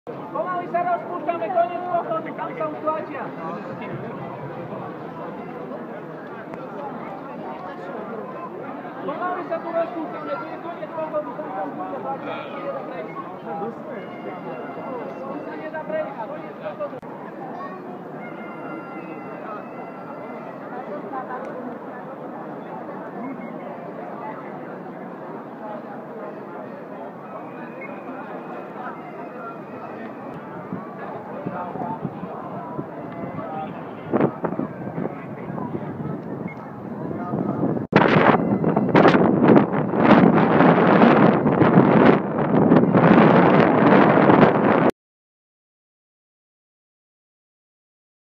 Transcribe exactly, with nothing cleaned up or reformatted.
Pomaly sa rozpúšťame, koniec pochodu, tam sa už tlačia. Pomaly sa tu rozpúšťame, tu je koniec pochodu, tam sa už ľudia tlačia. Tu sa nedá prejsť, koniec pochodu.